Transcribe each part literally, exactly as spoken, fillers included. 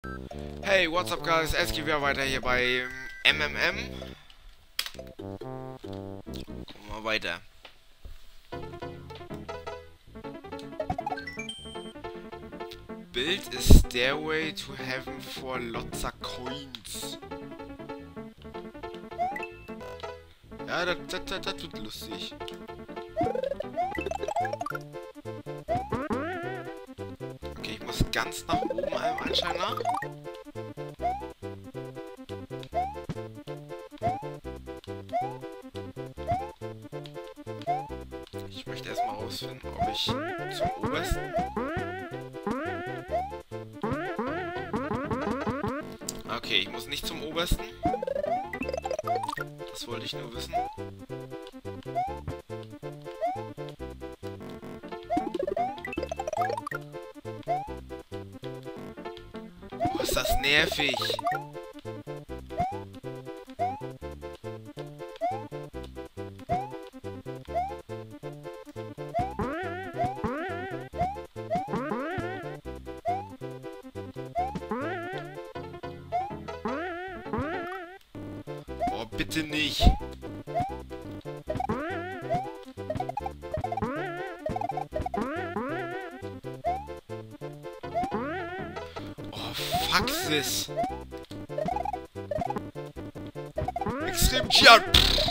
Hey, what's up guys? Es geht wieder weiter hier bei M M M. Gucken wir mal weiter. Build a stairway to heaven for lots of coins. Ja, das, das, das, das wird lustig. Okay, ich muss ganz nach oben allem Anschein nach. Ich möchte erstmal rausfinden, ob ich zum obersten... Okay, ich muss nicht zum obersten. Das wollte ich nur wissen. Oh, ist das nervig. Oh, bitte nicht. Oh, fuck this. Extrem Gian.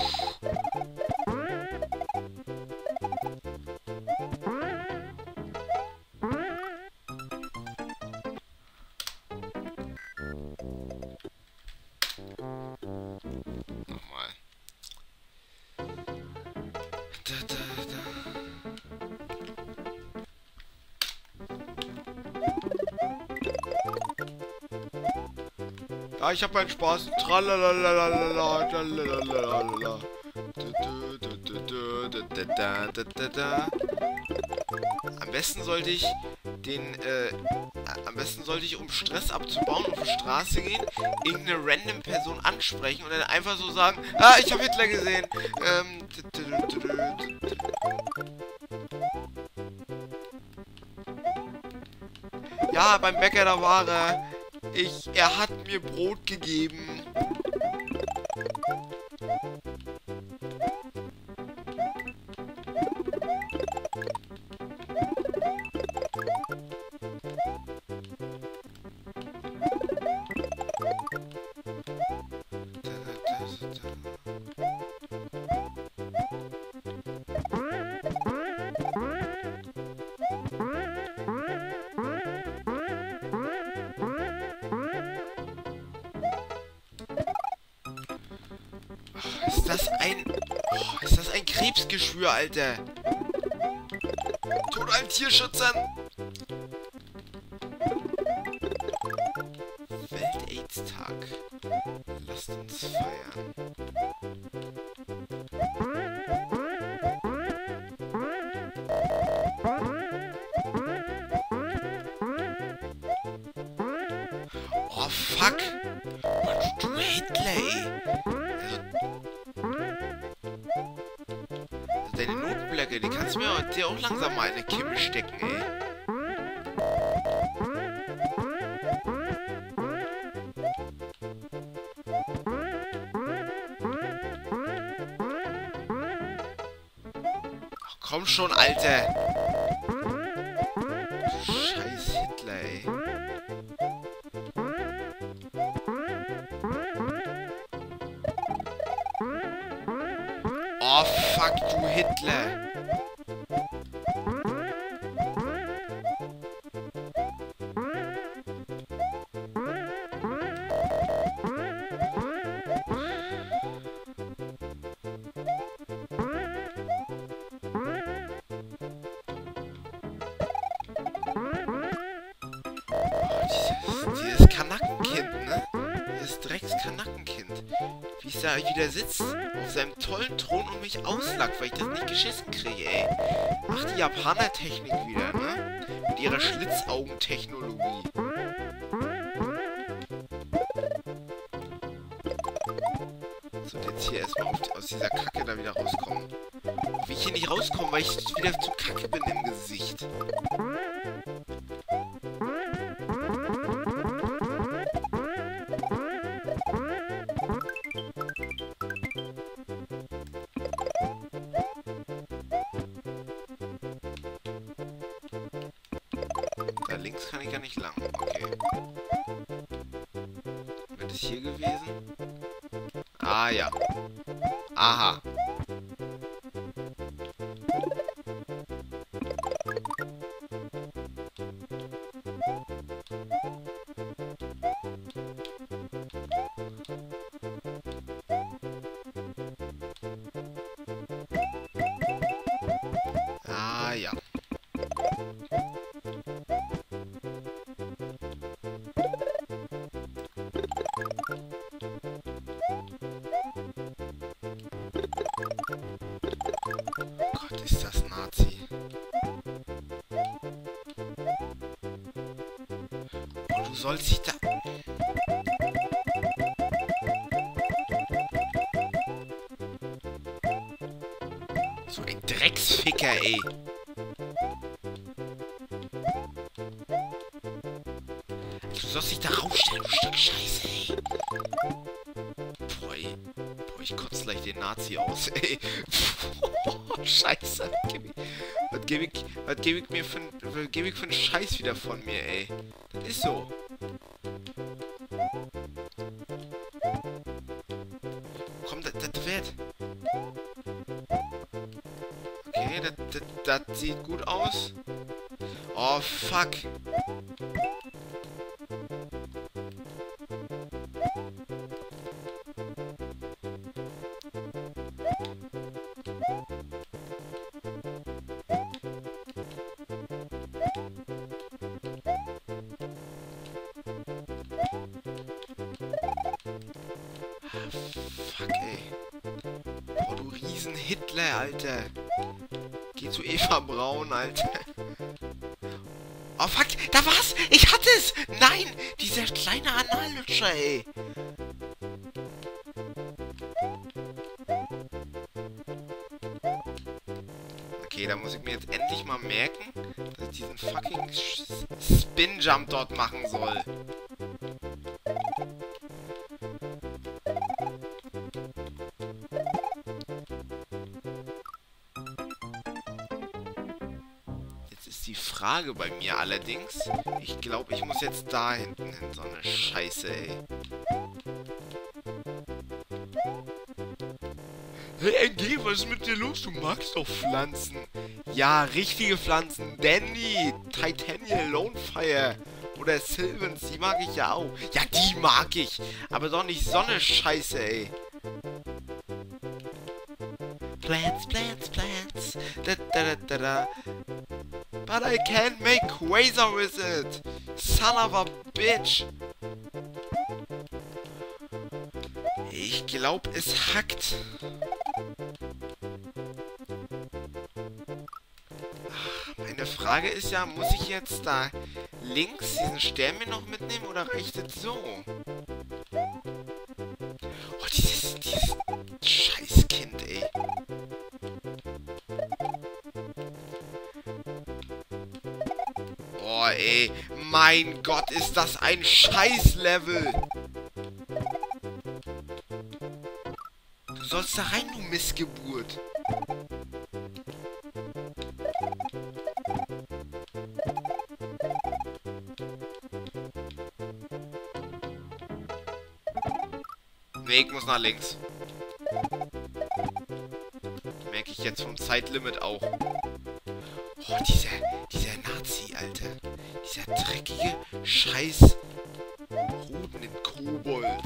Nochmal. Da, da, da. Ja, ich hab meinen Spaß. Tralalalala, tralalalala. Am besten sollte ich den, äh, am besten sollte ich, um Stress abzubauen, auf die Straße gehen, irgendeine random Person ansprechen und dann einfach so sagen, ah, ich habe Hitler gesehen. Ähm, ja, beim Bäcker, da war er. Ich, er hat mir Brot gegeben. Ist das ein... Oh, ist das ein Krebsgeschwür, Alter? Tod allen Tierschützern! Welt-Aids-Tag. Lasst uns feiern. Oh, fuck! Mann, du Hitler, ey! Deine Notblöcke, die kannst du mir auch, dir auch langsam mal in eine Kimme stecken, ey. Ach, komm schon, Alter. Scheiß Hitler, ey. Oh, fuck, du Hitler. Oh, dieses, dieses Kanackenkind, ne? Dieses Drecks-Kanackenkind. Wie es da wieder sitzt, auf seinem tollen Thron und mich auslackt, weil ich das nicht geschissen kriege, ey. Ach, die Japaner-Technik wieder, ne? Mit ihrer Schlitzaugentechnologie. So, und jetzt hier erstmal auf, aus dieser Kacke da wieder rauskommen. Wie ich hier nicht rauskomme, weil ich wieder zu kacke bin im Gesicht. links kann ich ja nicht lang. Okay. Wäre das hier gewesen? Ah, ja. Aha. Ah, ja. Gott, ist das Nazi. Und du sollst dich da... So ein Drecksficker, ey. Du sollst dich da rausstellen, du Stück Scheiße, ey. Boah, ey. Boah, ich kotze gleich den Nazi aus, ey. Scheiße. Was gebe ich, was gebe ich mir für, was gebe ich für einen Scheiß wieder von mir, ey. Das ist so. Komm, das, das wird. Okay, das, das, das sieht gut aus. Oh, fuck. Fuck, ey. Boah, du Riesen-Hitler, Alter. Geh zu Eva Braun, Alter. Oh, fuck, da war's! Ich hatte es! Nein! Dieser kleine Anallutscher, ey. Okay, da muss ich mir jetzt endlich mal merken, dass ich diesen fucking Spin-Jump dort machen soll. Die Frage bei mir allerdings, ich glaube, ich muss jetzt da hinten hin, so eine Scheiße, ey. Hey, N G, was ist mit dir los? Du magst doch Pflanzen. Ja, richtige Pflanzen. Danny, Titanial, Lonefire oder Sylvans, die mag ich ja auch. Ja, die mag ich, aber doch nicht so eine Scheiße, ey. Plants, plants, plants. Da, da, da, da, da. But I can't make Quasar with it! Son of a bitch! Ich glaube, es hackt. Meine Frage ist ja, muss ich jetzt da links diesen Stern mir noch mitnehmen oder reicht es so? Oh, dieses, dieses Scheißkind, ey. Oh, ey. Mein Gott, ist das ein Scheiß-Level. Du sollst da rein, du Missgeburt. Nee, ich muss nach links. Merke ich jetzt vom Zeitlimit auch. Oh, dieser, dieser Nazi, Alter. Dieser dreckige Scheiß Hoden in Kobold.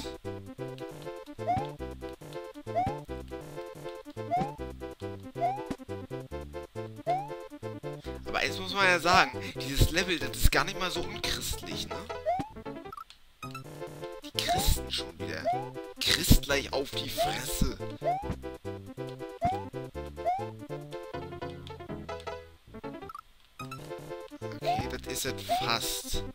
Aber eins muss man ja sagen, dieses Level, das ist gar nicht mal so unchristlich, ne? Die Christen schon wieder. Christleich auf die Fresse. Okay, das ist es fast.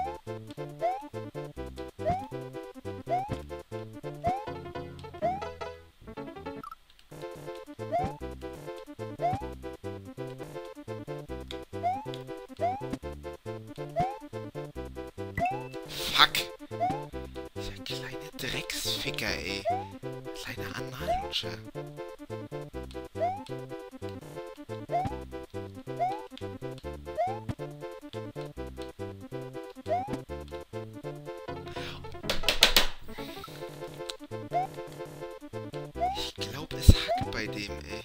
Fuck! Dieser kleine Drecksficker, ey. Kleiner Anallutscher. bei dem, ey.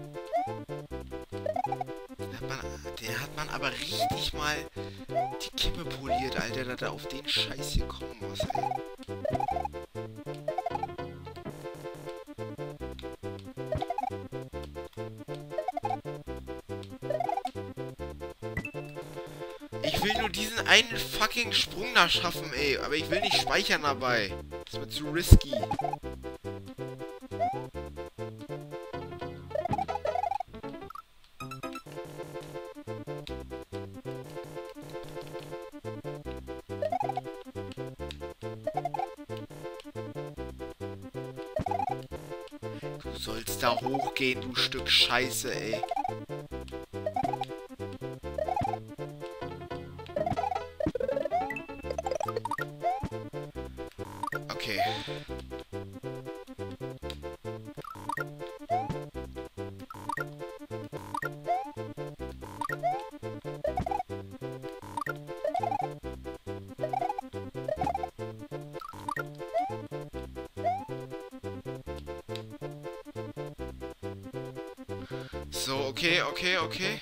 Den hat man, den hat man aber richtig mal die Kimme poliert, Alter, dass er auf den Scheiß hier kommen muss, ey. Ich will nur diesen einen fucking Sprung da schaffen, ey. Aber ich will nicht speichern dabei. Das wird zu risky. Du sollst da hochgehen, du Stück Scheiße, ey. Okay. So, okay, okay, okay.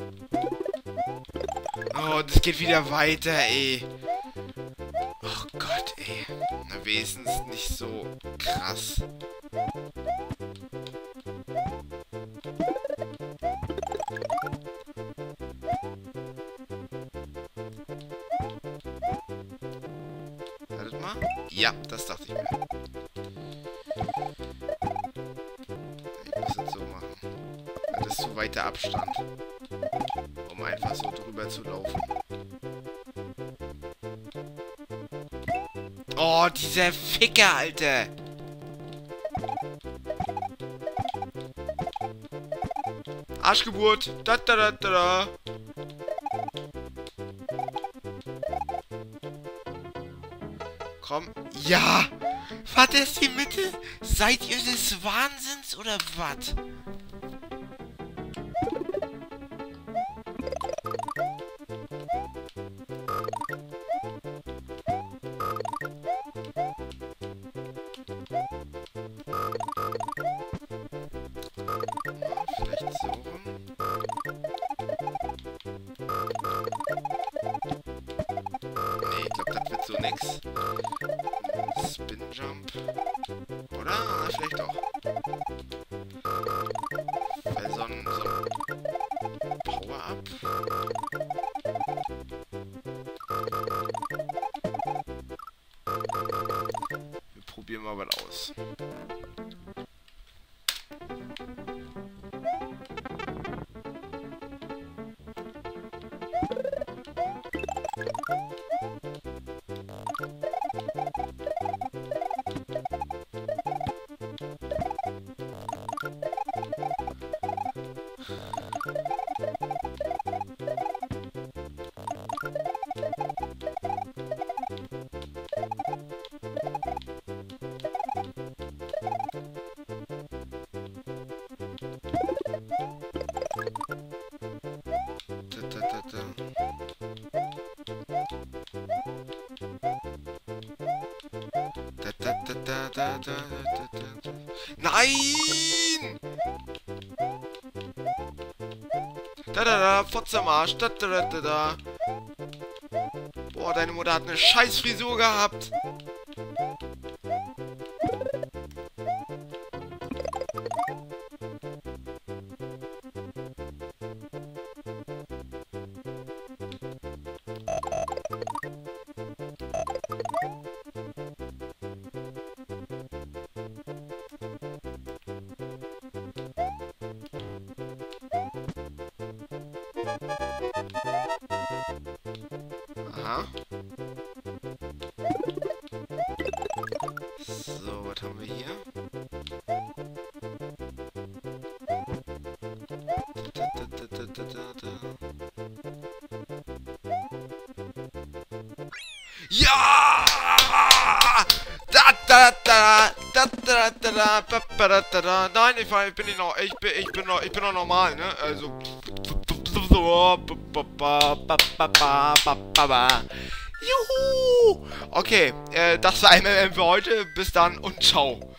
Oh, das geht wieder weiter, ey. Oh Gott, ey. Na, wenigstens nicht so krass. Wartet mal. Ja, das dachte ich mir. Ich muss es so machen. Das ist zu weiter Abstand. Um einfach so drüber zu laufen. Oh, dieser Ficker, Alter! Arschgeburt! Da da da da da! Komm. Ja! Was ist die Mitte? Seid ihr des Wahnsinns oder was? Vielleicht so rum. Nee, ich glaube, das wird so nix. Spin Jump. Oder? Ah, vielleicht doch. Weil so ein, so ein Power-Up. Wir probieren mal was aus. Nein! Da da da, Fotze am Arsch. Da da da da da. Boah, deine Mutter hat eine scheiß Frisur gehabt. Aha. So, was haben wir hier? Da, da, da, da, da, da, da. Ja! Da, da, da, da, da, da, da, da, da, da, da. Nein, ich, ich bin nicht noch, ich bin, ich bin noch, ich bin noch normal, ne? Also. Juhu! Okay, äh, das war M M M für heute. Bis dann und ciao.